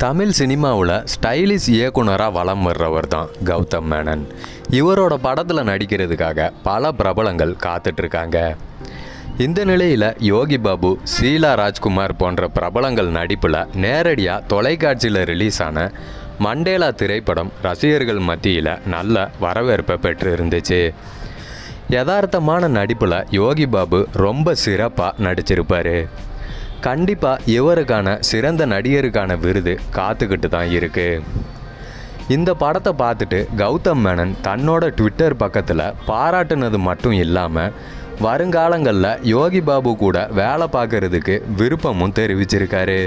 தமிழ் சினிமாவில் ஸ்டைலிஷ் இயக்குனராக வலம் வர்றவர் தான் கௌதம் மேனன். இவரோட படத்தில் நடிக்கிறதுக்காக பல பிரபலங்கள் காத்துட்ருக்காங்க. இந்த நிலையில் யோகி பாபு, ஷீலா ராஜ்குமார் போன்ற பிரபலங்கள் நடிப்பில் நேரடியாக தொலைக்காட்சியில் ரிலீஸ் ஆன மண்டேலா திரைப்படம் ரசிகர்கள் மத்தியில் நல்ல வரவேற்பை பெற்று இருந்துச்சு. யதார்த்தமான நடிப்பில் யோகி பாபு ரொம்ப சிறப்பாக நடிச்சிருப்பார். கண்டிப்பாக இவருக்கான சிறந்த நடிகருக்கான விருது காத்துக்கிட்டு தான் இருக்குது. இந்த படத்தை பார்த்துட்டு கௌதம் மேனன் தன்னோட ட்விட்டர் பக்கத்தில் பாராட்டுனது மட்டும் இல்லாமல் வருங்காலங்களில் யோகி பாபு கூட வேலை பார்க்கறதுக்கு விருப்பமும் தெரிவிச்சிருக்காரு.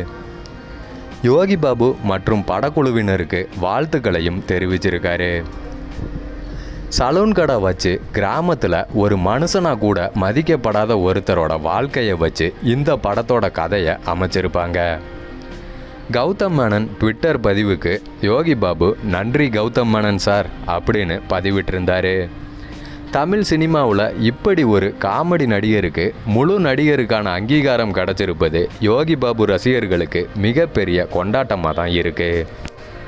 யோகி பாபு மற்றும் படக்குழுவினருக்கு வாழ்த்துக்களையும் தெரிவிச்சிருக்காரு. சலூன் கடை வச்சு கிராமத்தில் ஒரு மனுஷனாக கூட மதிக்கப்படாத ஒருத்தரோட வாழ்க்கையை வச்சு இந்த படத்தோட கதையை அமைச்சிருப்பாங்க. கௌதம் மேனன் ட்விட்டர் பதிவுக்கு யோகி பாபு நன்றி கௌதம் மேனன் சார் அப்படின்னு பதிவிட்டிருந்தார். தமிழ் சினிமாவில் இப்படி ஒரு காமெடி நடிகருக்கு முழு நடிகருக்கான அங்கீகாரம் கிடச்சிருப்பது யோகி பாபு ரசிகர்களுக்கு மிகப்பெரிய கொண்டாட்டமாக தான் இருக்குது.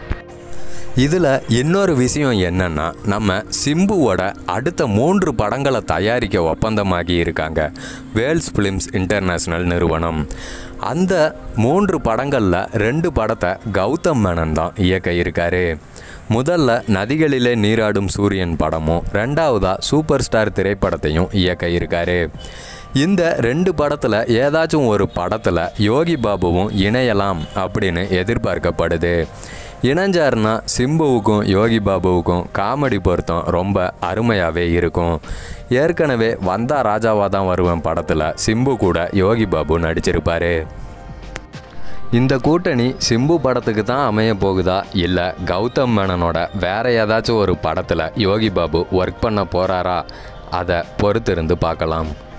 இதில் இன்னொரு விஷயம் என்னென்னா, நம்ம சிம்புவோட அடுத்த 3 படங்களை தயாரிக்க ஒப்பந்தமாகி இருக்காங்க வேல்ஸ் ஃபிலிம்ஸ் இன்டர்நேஷ்னல் நிறுவனம். அந்த 3 படங்களில் 2 படத்தை கௌதம் மேனன் தான் இயக்க இருக்காரு. முதல்ல நதிகளிலே நீராடும் சூரியன் படமும், 2வதா சூப்பர் ஸ்டார் திரைப்படத்தையும் இயக்க இருக்காரு. இந்த 2 படத்தில் ஏதாச்சும் ஒரு படத்தில் யோகி பாபுவும் இணையலாம் அப்படின்னு எதிர்பார்க்கப்படுது. இணைஞ்சார்னா சிம்புவுக்கும் யோகி பாபுவுக்கும் காமெடி பொருத்தம் ரொம்ப அருமையாகவே இருக்கும். ஏற்கனவே வந்தா ராஜாவாக தான் வருவேன் படத்தில் சிம்பு கூட யோகி பாபு நடிச்சிருப்பார். இந்த கூட்டணி சிம்பு படத்துக்கு தான் அமைய போகுதா, இல்லை கௌதம் மேனனோட வேறு ஏதாச்சும் ஒரு படத்தில் யோகி பாபு ஒர்க் பண்ண போகிறாரா, அதை பொறுத்திருந்து பார்க்கலாம்.